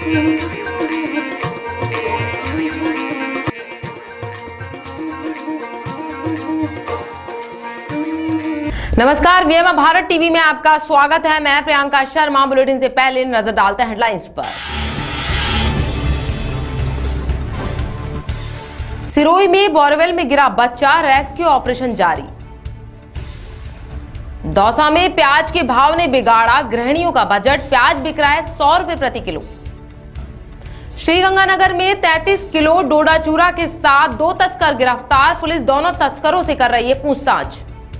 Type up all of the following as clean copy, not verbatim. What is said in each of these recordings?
नमस्कार, वीएमए भारत टीवी में आपका स्वागत है। मैं प्रियंका शर्मा। बुलेटिन से पहले नजर डालते हैं हेडलाइंस पर। सिरोही में बोरवेल में गिरा बच्चा, रेस्क्यू ऑपरेशन जारी। दौसा में प्याज के भाव ने बिगाड़ा गृहिणियों का बजट, प्याज बिक रहा है 100 रुपए प्रति किलो। श्रीगंगानगर में 33 किलो डोडा चूरा के साथ 2 तस्कर गिरफ्तार, पुलिस दोनों तस्करों से कर रही है पूछताछ।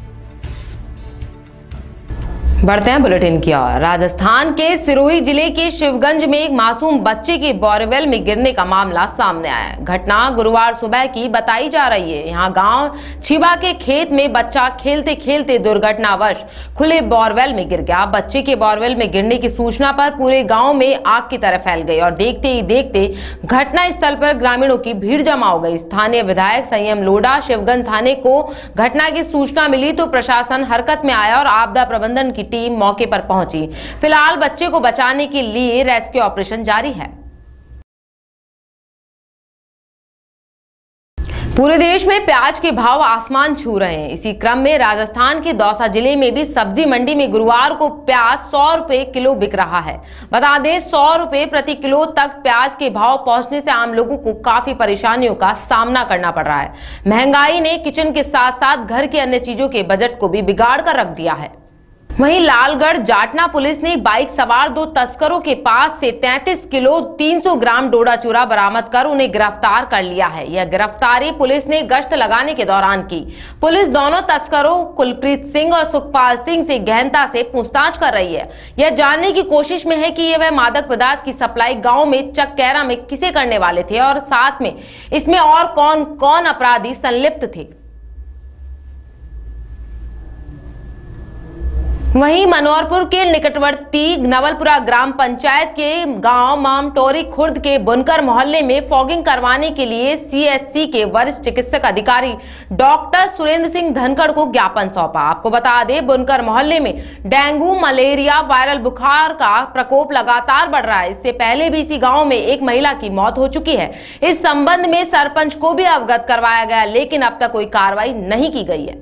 बढ़ते हैं बुलेटिन की ओर। राजस्थान के सिरोही जिले के शिवगंज में एक मासूम बच्चे के बोरवेल में गिरने का मामला सामने आया है। घटना गुरुवार सुबह की बताई जा रही है। यहां गांव छिबा के खेत में बच्चा खेलते खेलते दुर्घटनावश खुले बोरवेल में गिर गया। बच्चे के बोरवेल में गिरने की सूचना पर पूरे गांव में आग की तरह फैल गई और देखते ही देखते घटना स्थल पर ग्रामीणों की भीड़ जमा हो गई। स्थानीय विधायक संयम लोढ़ा शिवगंज थाने को घटना की सूचना मिली तो प्रशासन हरकत में आया और आपदा प्रबंधन की टीम मौके पर पहुंची। फिलहाल बच्चे को बचाने के लिए रेस्क्यू ऑपरेशन जारी है। पूरे देश में प्याज के भाव आसमान छू रहे हैं। इसी क्रम में राजस्थान के दौसा जिले में भी सब्जी मंडी में गुरुवार को प्याज 100 रुपए किलो बिक रहा है। बता दें 100 रुपए प्रति किलो तक प्याज के भाव पहुंचने से आम लोगों को काफी परेशानियों का सामना करना पड़ रहा है। महंगाई ने किचन के साथ साथ घर के अन्य चीजों के बजट को भी बिगाड़ कर रख दिया है। वहीं लालगढ़ जाटना पुलिस ने बाइक सवार 2 तस्करों के पास से 33 किलो 300 ग्राम डोडा चूरा बरामद कर उन्हें गिरफ्तार कर लिया है। यह गिरफ्तारी पुलिस ने गश्त लगाने के दौरान की। पुलिस दोनों तस्करों कुलप्रीत सिंह और सुखपाल सिंह से गहनता से पूछताछ कर रही है। यह जानने की कोशिश में है कि ये वह मादक पदार्थ की सप्लाई गाँव में चककैरा में किसे करने वाले थे और साथ में इसमें और कौन कौन अपराधी संलिप्त थे। वहीं मनोहरपुर के निकटवर्ती नवलपुरा ग्राम पंचायत के गांव मामटोरी खुर्द के बुनकर मोहल्ले में फॉगिंग करवाने के लिए सीएचसी के वरिष्ठ चिकित्सक अधिकारी डॉक्टर सुरेंद्र सिंह धनखड़ को ज्ञापन सौंपा। आपको बता दें, बुनकर मोहल्ले में डेंगू, मलेरिया, वायरल बुखार का प्रकोप लगातार बढ़ रहा है। इससे पहले भी इसी गाँव में एक महिला की मौत हो चुकी है। इस संबंध में सरपंच को भी अवगत करवाया गया, लेकिन अब तक कोई कार्रवाई नहीं की गई है।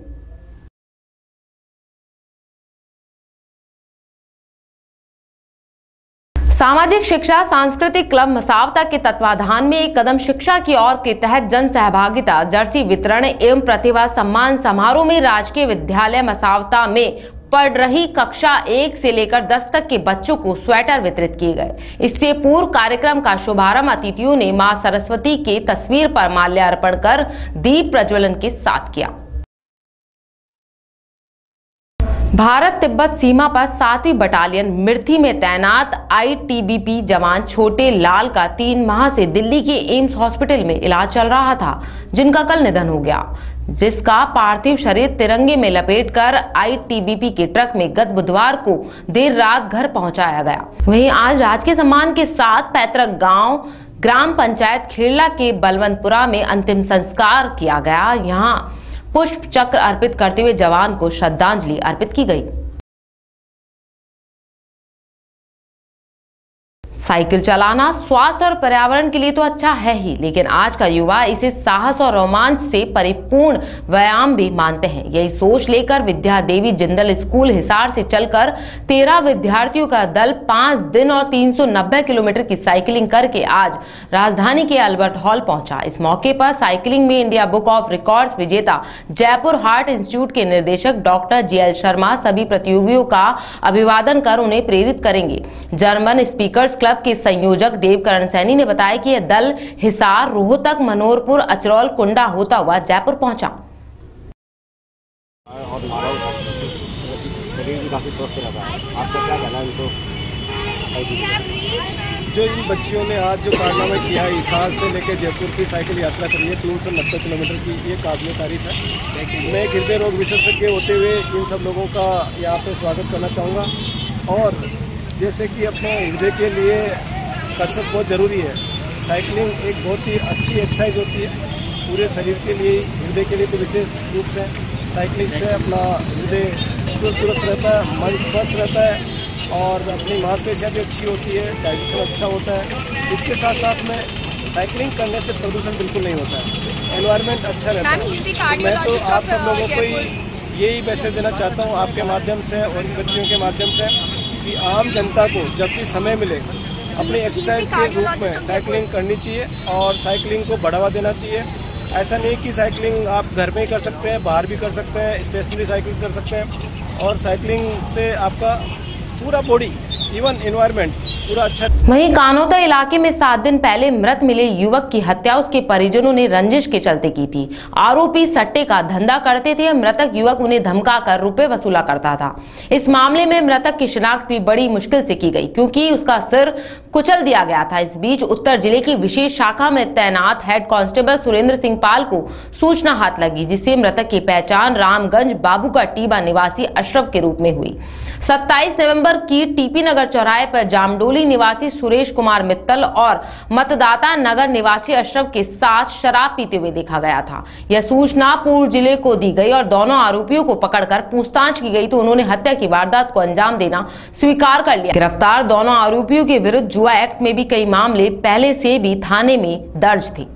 सामाजिक शिक्षा सांस्कृतिक क्लब मसावता के तत्वाधान में एक कदम शिक्षा की ओर के तहत जन सहभागिता जर्सी वितरण एवं प्रतिभा सम्मान समारोह में राजकीय विद्यालय मसावता में पढ़ रही कक्षा 1 से लेकर 10 तक के बच्चों को स्वेटर वितरित किए गए। इससे पूर्व कार्यक्रम का शुभारंभ अतिथियों ने मां सरस्वती के तस्वीर पर माल्यार्पण कर दीप प्रज्वलन के साथ किया। भारत तिब्बत सीमा पर 7वीं बटालियन मिर्थी में तैनात आईटीबीपी जवान छोटे लाल का 3 माह से दिल्ली के एम्स हॉस्पिटल में इलाज चल रहा था, जिनका कल निधन हो गया, जिसका पार्थिव शरीर तिरंगे में लपेटकर आईटीबीपी के ट्रक में गत बुधवार को देर रात घर पहुंचाया गया। वहीं आज राजकीय सम्मान के साथ पैतृक गांव ग्राम पंचायत खेड़ला के बलवंतपुरा में अंतिम संस्कार किया गया। यहाँ पुष्प चक्र अर्पित करते हुए जवान को श्रद्धांजलि अर्पित की गई। साइकिल चलाना स्वास्थ्य और पर्यावरण के लिए तो अच्छा है ही, लेकिन आज का युवा इसे साहस और रोमांच से परिपूर्ण व्यायाम भी मानते हैं। यही सोच लेकर विद्या देवी जिंदल स्कूल हिसार से चलकर 13 विद्यार्थियों का दल 5 दिन और 390 किलोमीटर की साइकिलिंग करके आज राजधानी के अल्बर्ट हॉल पहुंचा। इस मौके पर साइकिलिंग में इंडिया बुक ऑफ रिकॉर्ड्स विजेता जयपुर हार्ट इंस्टीट्यूट के निर्देशक डॉक्टर जीएल शर्मा सभी प्रतियोगियों का अभिवादन कर उन्हें प्रेरित करेंगे। जर्मन स्पीकर्स क्लब के संयोजक देवकरण सैनी ने बताया कि यह दल हिसार, रोहतक, मनोहरपुर, अचरौल, कुंडा होता हुआ जयपुर पहुंचा। शरीर भी काफी स्वस्थ रहता है। आपको क्या कहना है इनको? जो इन बच्चियों ने आज जो कारनामा किया है, हिसार से लेकर जयपुर की साइकिल यात्रा करी है 390 किलोमीटर की, ये काबिल तारीफ है। मैं हृदय रोग विशेषज्ञ होते हुए इन सब लोगों का यहाँ पे स्वागत करना चाहूँगा। और जैसे कि अपने हृदय के लिए कसरत बहुत ज़रूरी है। साइकिलिंग एक बहुत ही अच्छी एक्सरसाइज होती है पूरे शरीर के लिए, हृदय के लिए तो विशेष रूप से। साइकिलिंग से अपना हृदय चुस्त दुरुस्त रहता है, मन स्वस्थ रहता है और अपनी मांसपेशियाँ भी अच्छी होती है, डाइजेशन अच्छा होता है। इसके साथ साथ में साइकिलिंग करने से प्रदूषण बिल्कुल नहीं होता है, एनवायरनमेंट अच्छा रहता है। मैं तो आप सब लोगों को यही मैसेज देना चाहता हूँ आपके माध्यम से और बच्चियों के माध्यम से कि आम जनता को जब भी समय मिले अपनी एक्सरसाइज के रूप में साइकिलिंग करनी चाहिए और साइकिलिंग को बढ़ावा देना चाहिए। ऐसा नहीं कि साइकिलिंग आप घर में ही कर सकते हैं, बाहर भी कर सकते हैं, स्टेशनरी साइकिलिंग कर सकते हैं और साइकिलिंग से आपका पूरा बॉडी इवन एनवायरनमेंट पूरा अच्छा। वहीं कानोता इलाके में 7 दिन पहले मृत मिले युवक की हत्या उसके परिजनों ने रंजिश के चलते की थी। आरोपी सट्टे का धंधा करते थे। मृतक युवक उन्हें धमकाकर रुपए वसूला करता था। इस मामले में मृतक की शिनाख्त भी बड़ी मुश्किल से की गई क्योंकि उसका सिर कुचल दिया गया था। इस बीच उत्तर जिले की विशेष शाखा में तैनात हेड कांस्टेबल सुरेंद्र सिंह पाल को सूचना हाथ लगी, जिससे मृतक की पहचान रामगंज बाबू का टीबा निवासी अशरफ के रूप में हुई। 27 नवंबर की टीपी नगर चौराहे पर जामडोली निवासी सुरेश कुमार मित्तल और मतदाता नगर निवासी अशरफ के साथ शराब पीते हुए देखा गया था। यह सूचना पूर्व जिले को दी गई और दोनों आरोपियों को पकड़कर पूछताछ की गई तो उन्होंने हत्या की वारदात को अंजाम देना स्वीकार कर लिया। गिरफ्तार दोनों आरोपियों के विरुद्ध जुआ एक्ट में भी कई मामले पहले से भी थाने में दर्ज थे।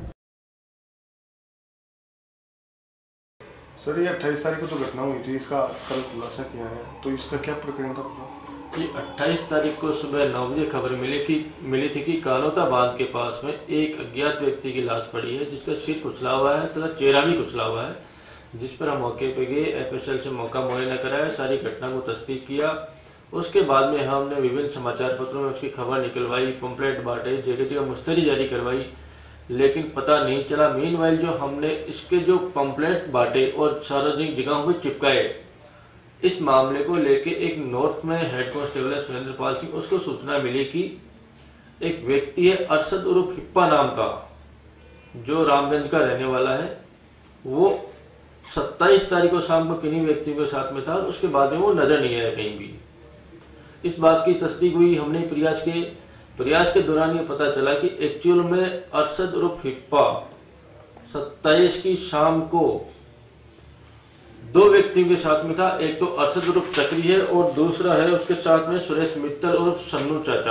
सर, ये 28 तारीख को जो घटना हुई थी इसका कल खुलासा किया है, तो इसका क्या प्रकरण था? ये 28 तारीख को सुबह 9 बजे खबर मिली थी कि कानोता बांध के पास में एक अज्ञात व्यक्ति की लाश पड़ी है जिसका सिर कुचला हुआ है तथा चेहरा भी कुचला हुआ है, जिस पर हम मौके पे गए, FSL से मौका मुआयना कराया, सारी घटना को तस्दीक किया। उसके बाद में हमने विभिन्न समाचार पत्रों में उसकी खबर निकलवाई, पंपलेट बांटे, जगह जगह मुस्तरी जारी करवाई, लेकिन पता नहीं चला। मीनवाइल जो हमने इसके जो पंपलेट बांटे और सार्वजनिक जगहों पर चिपकाए, इस मामले को लेके एक नॉर्थ में हेड कांस्टेबल है सुरेंद्र पाल सिंह, उसको सूचना मिली कि एक व्यक्ति है अरशद उर्फ हिप्पा नाम का, जो रामगंज का रहने वाला है, वो 27 तारीख को शाम को किन्हीं व्यक्तियों के साथ में था और उसके बाद में वो नजर नहीं आया कहीं भी। इस बात की तस्दीक हुई। हमने प्रयास के दौरान ये पता चला कि एक्चुअल में अरशद उर्फ हिप्पा 27 की शाम को 2 व्यक्तियों के साथ में था। एक तो अरशद उर्फ चक्री है और दूसरा है उसके साथ में सुरेश मित्तल उर्फ सन्नू चाचा।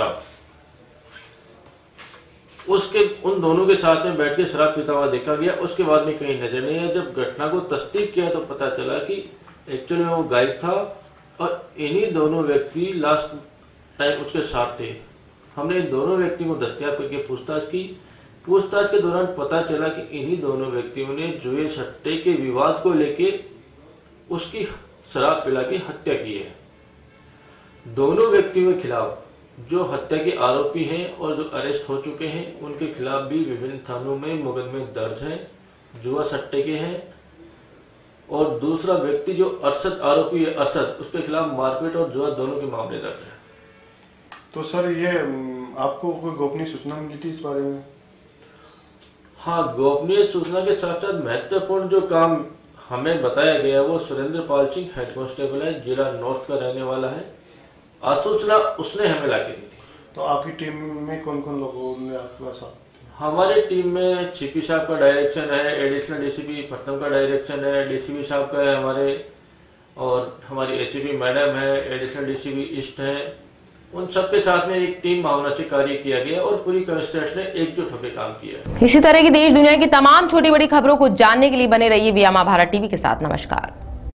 उन दोनों के साथ में बैठ के शराब पीता हुआ देखा गया। उसके बाद में कहीं नजर नहीं आया। जब घटना को तस्दीक किया तो पता चला कि एक्चुअल में वो गायब था और इन्हीं दोनों व्यक्ति लास्ट टाइम उसके साथ थे। हमने इन दोनों व्यक्तियों को दस्तयाब करके पूछताछ की। पूछताछ के दौरान पता चला कि इन्हीं दोनों व्यक्तियों ने जुए सट्टे के विवाद को लेके उसकी शराब पिला के हत्या की है। दोनों व्यक्तियों के खिलाफ जो हत्या के आरोपी हैं और जो अरेस्ट हो चुके हैं, उनके खिलाफ भी विभिन्न थानों में मुकदमे दर्ज हैं, जुआ सट्टे के हैं। और दूसरा व्यक्ति जो अरशद आरोपी है, अरशद, उसके खिलाफ मारपीट और जुआ दोनों के मामले दर्ज हैं। तो सर, ये आपको कोई गोपनीय सूचना मिली थी इस बारे में? हाँ, गोपनीय सूचना के साथ साथ महत्वपूर्ण जो काम हमें बताया गया वो सुरेंद्र पाल सिंह हेड कांस्टेबल है, जिला नॉर्थ का रहने वाला है। सूचना उसने हमें लाके दी थी। तो आपकी टीम में कौन कौन लोगों ने आपका साथ? हमारी टीम में सीपी साहब का डायरेक्शन है, एडिशनल डीसीपी पटना का डायरेक्शन है, डीसीपी साहब का है हमारे, और हमारी एसीपी मैडम है, एडिशनल डीसीपी ईस्ट है। उन सबके साथ में एक टीम भावना से कार्य किया गया और पूरी कमिश्नरेट ने एकजुट होकर काम किया। इसी तरह की देश दुनिया की तमाम छोटी बड़ी खबरों को जानने के लिए बने रहिए वीआमा भारत टीवी के साथ। नमस्कार।